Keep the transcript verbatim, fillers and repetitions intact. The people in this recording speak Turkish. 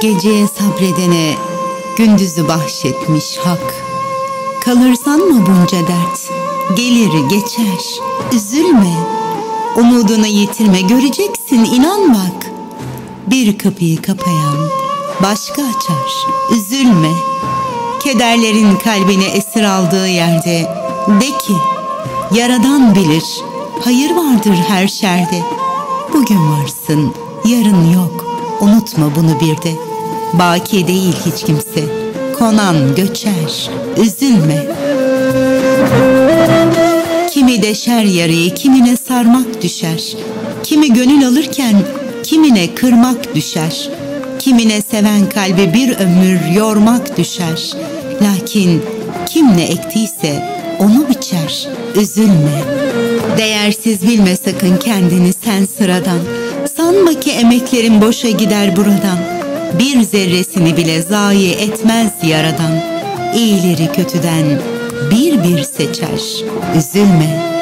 Geceye sabredene gündüzü bahşetmiş hak. Kalırsan mı bunca dert? Gelir geçer, üzülme. Umudunu yitirme, göreceksin, inan bak. Bir kapıyı kapayan başka açar, üzülme. Kederlerin kalbini esir aldığı yerde de ki, Yaradan bilir, hayır vardır her şerde. Bugün varsın, yarın yok, unutma bunu bir de. Baki değil hiç kimse, konan göçer, üzülme. Kimi deşer yarayı, kimine sarmak düşer. Kimi gönül alırken kimine kırmak düşer. Kimine seven kalbi bir ömür yormak düşer. Lakin kim ne ektiyse onu biçer, üzülme. Değersiz bilme sakın kendini sen sıradan. Sanma ki emeklerin boşa gider buradan. Bir zerresini bile zayi etmez Yaradan. İyileri kötüden bir bir seçer, üzülme.